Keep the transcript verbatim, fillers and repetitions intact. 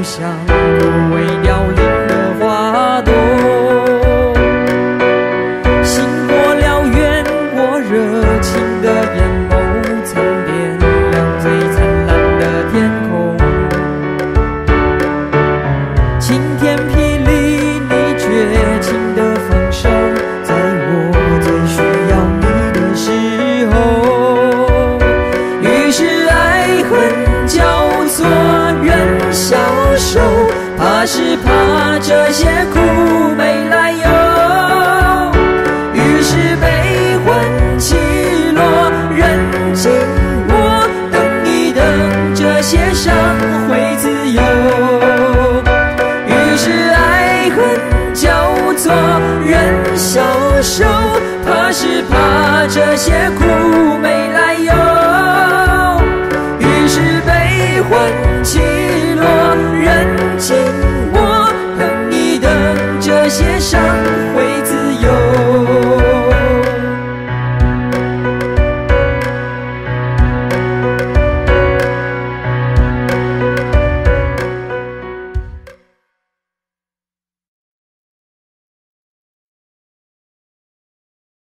像枯萎凋零的花朵。星过燎原，我热情的眼眸曾点亮最灿烂的天空。晴天霹雳，你绝情的放手，在我最需要你的时候。于是爱恨交错，愿消受，怕是怕这些苦没来由。于是悲欢起落，任尽我等一等，这些伤会自由。于是爱恨交错，任消受，怕是怕这些苦